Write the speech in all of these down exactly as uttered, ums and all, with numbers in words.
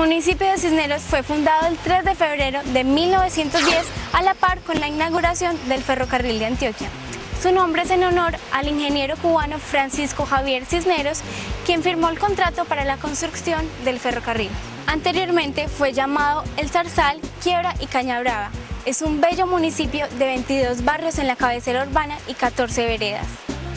municipio de Cisneros fue fundado el tres de febrero de mil novecientos diez a la par con la inauguración del ferrocarril de Antioquia. Su nombre es en honor al ingeniero cubano Francisco Javier Cisneros, quien firmó el contrato para la construcción del ferrocarril. Anteriormente fue llamado El Zarzal, Quiebra y Cañabrava. Es un bello municipio de veintidós barrios en la cabecera urbana y catorce veredas.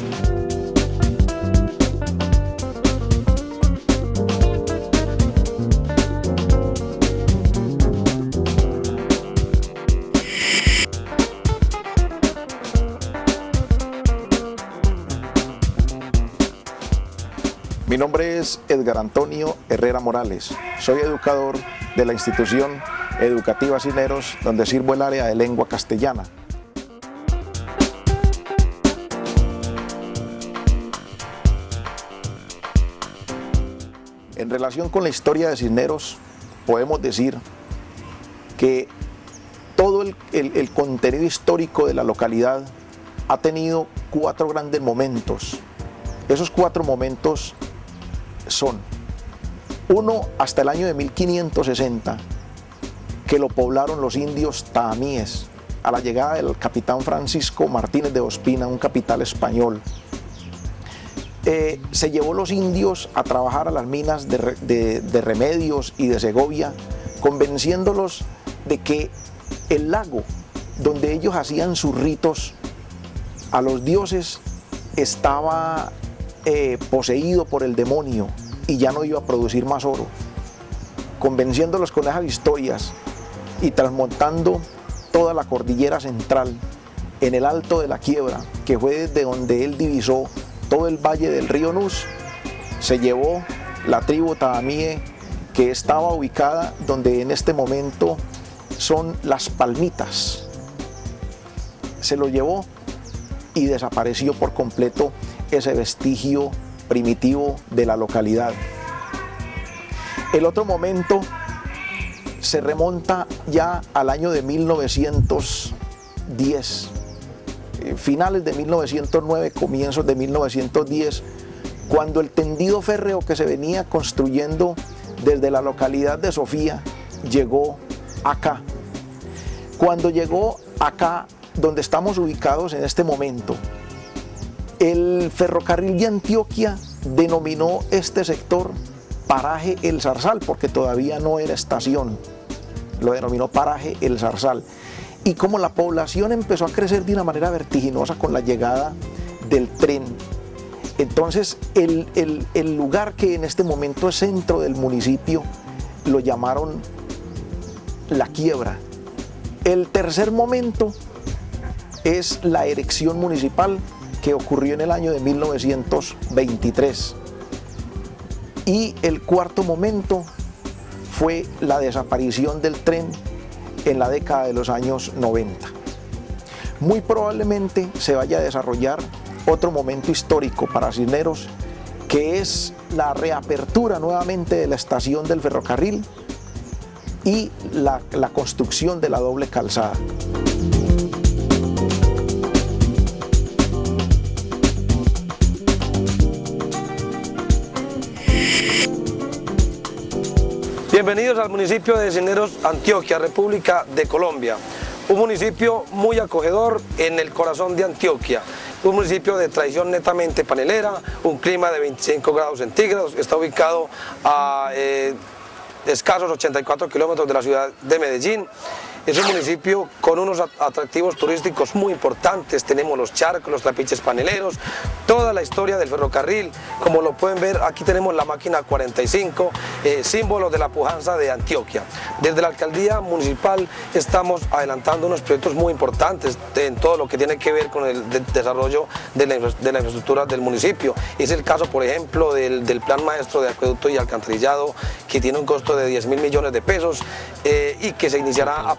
Mi nombre es Edgar Antonio Herrera Morales. Soy educador de la institución educativa Cisneros, donde sirvo el área de lengua castellana. En relación con la historia de Cisneros, podemos decir que todo el, el, el contenido histórico de la localidad ha tenido cuatro grandes momentos. Esos cuatro momentos son: uno, hasta el año de mil quinientos sesenta, que lo poblaron los indios taamíes, a la llegada del capitán Francisco Martínez de Ospina, un capital español. Eh, se llevó los indios a trabajar a las minas de, de, de Remedios y de Segovia, convenciéndolos de que el lago donde ellos hacían sus ritos a los dioses estaba eh, poseído por el demonio y ya no iba a producir más oro. Convenciéndolos con esas historias y transmontando toda la cordillera central en el alto de la Quiebra, que fue desde donde él divisó todo el valle del río Nus, se llevó la tribu taamíe, que estaba ubicada donde en este momento son Las Palmitas. Se lo llevó y desapareció por completo ese vestigio primitivo de la localidad. El otro momento se remonta ya al año de mil novecientos diez, finales de mil novecientos nueve, comienzos de mil novecientos diez, cuando el tendido férreo que se venía construyendo desde la localidad de Sofía llegó acá. Cuando llegó acá, donde estamos ubicados en este momento, el ferrocarril de Antioquia denominó este sector Paraje El Zarzal, porque todavía no era estación, lo denominó Paraje El Zarzal. Y como la población empezó a crecer de una manera vertiginosa con la llegada del tren, entonces el, el, el lugar que en este momento es centro del municipio lo llamaron La Quiebra. El tercer momento es la erección municipal, que ocurrió en el año de mil novecientos veintitrés. Y el cuarto momento fue la desaparición del tren en la década de los años noventa. Muy probablemente se vaya a desarrollar otro momento histórico para Cisneros, que es la reapertura nuevamente de la estación del ferrocarril y la, la construcción de la doble calzada. Bienvenidos al municipio de Cisneros, Antioquia, República de Colombia. Un municipio muy acogedor en el corazón de Antioquia. Un municipio de tradición netamente panelera, un clima de veinticinco grados centígrados, está ubicado a eh, escasos ochenta y cuatro kilómetros de la ciudad de Medellín. Es un municipio con unos atractivos turísticos muy importantes. Tenemos los charcos, los trapiches paneleros, toda la historia del ferrocarril. Como lo pueden ver, aquí tenemos la máquina cuarenta y cinco, eh, símbolo de la pujanza de Antioquia. Desde la alcaldía municipal estamos adelantando unos proyectos muy importantes en todo lo que tiene que ver con el de desarrollo de la, de la infraestructura del municipio. Es el caso, por ejemplo, del, del plan maestro de acueducto y alcantarillado, que tiene un costo de diez mil millones de pesos eh, y que se iniciará a partir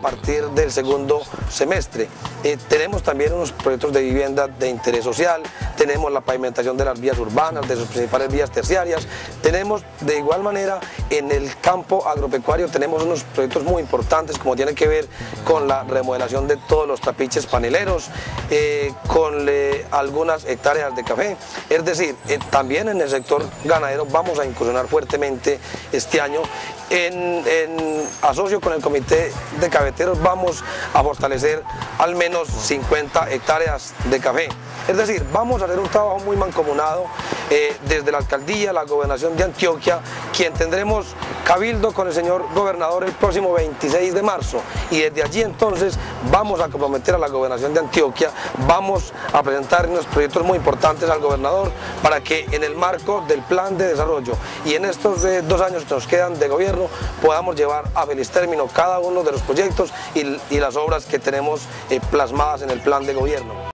partir del segundo semestre. Eh, tenemos también unos proyectos de vivienda de interés social, tenemos la pavimentación de las vías urbanas, de sus principales vías terciarias, tenemos de igual manera en el campo agropecuario tenemos unos proyectos muy importantes como tienen que ver con la remodelación de todos los trapiches paneleros, eh, con eh, algunas hectáreas de café, es decir, eh, también en el sector ganadero vamos a incursionar fuertemente este año. En, en asocio con el comité de cafeteros vamos a fortalecer al menos cincuenta hectáreas de café. Es decir, vamos a hacer un trabajo muy mancomunado eh, desde la alcaldía, la gobernación de Antioquia, quien tendremos cabildo con el señor gobernador el próximo veintiséis de marzo y desde allí entonces vamos a comprometer a la gobernación de Antioquia, vamos a presentar unos proyectos muy importantes al gobernador para que en el marco del plan de desarrollo y en estos eh, dos años que nos quedan de gobierno podamos llevar a feliz término cada uno de los proyectos y, y las obras que tenemos eh, plasmadas en el plan de gobierno.